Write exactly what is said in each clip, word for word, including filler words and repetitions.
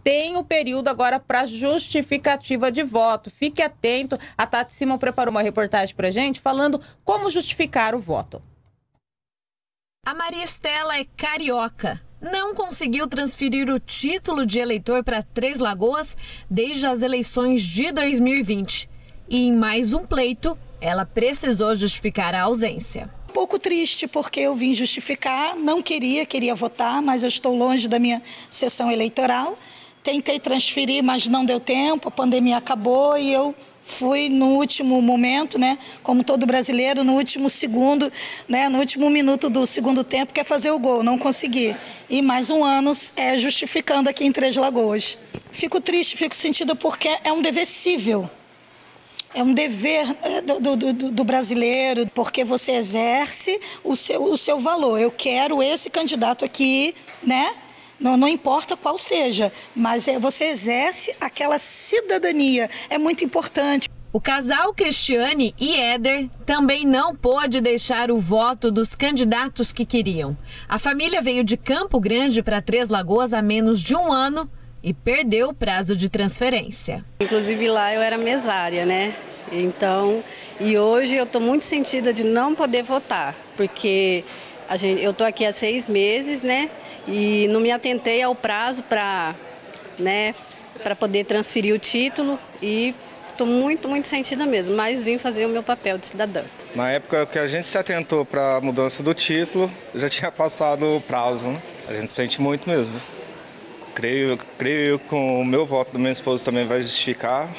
tem o período agora para justificativa de voto. Fique atento, a Tati Simon preparou uma reportagem para gente falando como justificar o voto. A Maria Estela é carioca. Não conseguiu transferir o título de eleitor para Três Lagoas desde as eleições de dois mil e vinte. E em mais um pleito, ela precisou justificar a ausência. Um pouco triste porque eu vim justificar, não queria, queria votar, mas eu estou longe da minha sessão eleitoral. Tentei transferir, mas não deu tempo, a pandemia acabou e eu fui no último momento, né, como todo brasileiro, no último segundo, né, no último minuto do segundo tempo, quer fazer o gol, não consegui. E mais um ano é, justificando aqui em Três Lagoas. Fico triste, fico sentida porque é um dever cível. É um dever do, do, do, do brasileiro, porque você exerce o seu, o seu valor. Eu quero esse candidato aqui, né? Não, não importa qual seja, mas é, você exerce aquela cidadania, é muito importante. O casal Cristiane e Éder também não pôde deixar o voto dos candidatos que queriam. A família veio de Campo Grande para Três Lagoas há menos de um ano e perdeu o prazo de transferência. Inclusive lá eu era mesária, né? Então, e hoje eu estou muito sentida de não poder votar, porque a gente, eu estou aqui há seis meses, né? E não me atentei ao prazo para, né, para poder transferir o título e estou muito, muito sentida mesmo, mas vim fazer o meu papel de cidadã. Na época que a gente se atentou para a mudança do título, já tinha passado o prazo, né? A gente sente muito mesmo. Creio, creio que com o meu voto do meu esposo também vai justificar,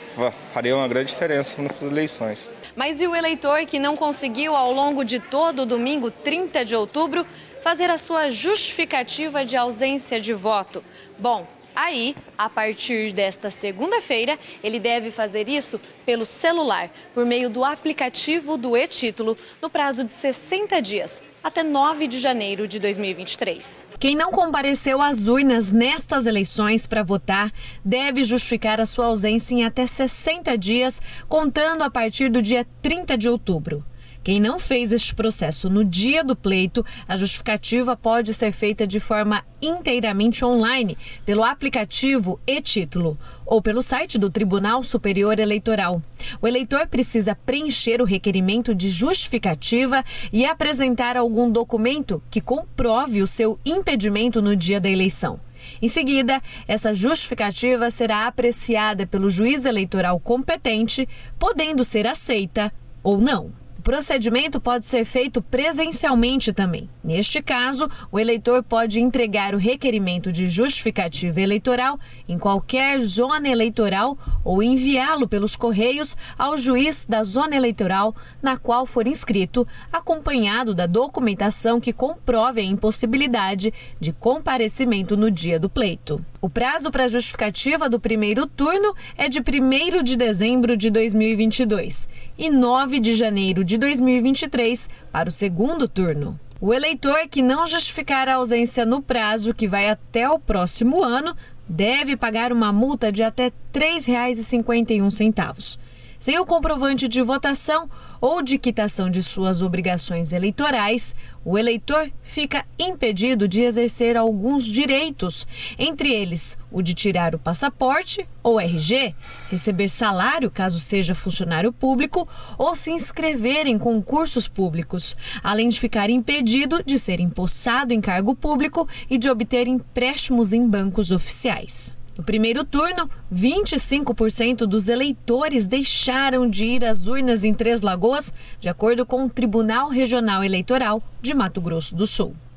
faria uma grande diferença nessas eleições. Mas e o eleitor que não conseguiu, ao longo de todo o domingo, trinta de outubro, fazer a sua justificativa de ausência de voto? Bom, aí, a partir desta segunda-feira, ele deve fazer isso pelo celular, por meio do aplicativo do e-título, no prazo de sessenta dias, até nove de janeiro de dois mil e vinte e três. Quem não compareceu às urnas nestas eleições para votar deve justificar a sua ausência em até sessenta dias, contando a partir do dia trinta de outubro. Quem não fez este processo no dia do pleito, a justificativa pode ser feita de forma inteiramente online, pelo aplicativo e-título ou pelo site do Tribunal Superior Eleitoral. O eleitor precisa preencher o requerimento de justificativa e apresentar algum documento que comprove o seu impedimento no dia da eleição. Em seguida, essa justificativa será apreciada pelo juiz eleitoral competente, podendo ser aceita ou não. O procedimento pode ser feito presencialmente também. Neste caso, o eleitor pode entregar o requerimento de justificativa eleitoral em qualquer zona eleitoral ou enviá-lo pelos correios ao juiz da zona eleitoral na qual for inscrito, acompanhado da documentação que comprove a impossibilidade de comparecimento no dia do pleito. O prazo para a justificativa do primeiro turno é de primeiro de dezembro de dois mil e vinte e dois e nove de janeiro de dois mil e vinte e três para o segundo turno. O eleitor que não justificar a ausência no prazo, que vai até o próximo ano, deve pagar uma multa de até três reais e cinquenta e um centavos. Sem o comprovante de votação ou de quitação de suas obrigações eleitorais, o eleitor fica impedido de exercer alguns direitos, entre eles o de tirar o passaporte ou R G, receber salário caso seja funcionário público ou se inscrever em concursos públicos, além de ficar impedido de ser empossado em cargo público e de obter empréstimos em bancos oficiais. No primeiro turno, vinte e cinco por cento dos eleitores deixaram de ir às urnas em Três Lagoas, de acordo com o Tribunal Regional Eleitoral de Mato Grosso do Sul.